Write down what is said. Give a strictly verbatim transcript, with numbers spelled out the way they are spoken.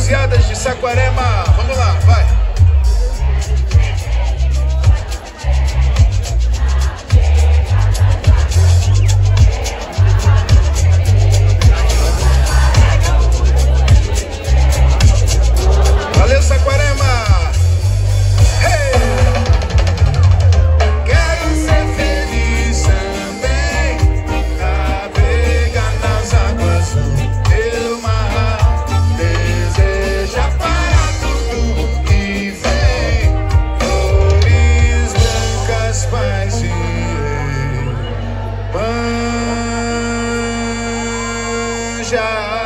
rapaziadas de Saquarema. Vamos lá, vai. Valeu, Saquarema. Hey! Quero ser feliz também, navegar nas águas do teu mar, deseja para tudo que vem, flores brancas, paz e rei, Banja.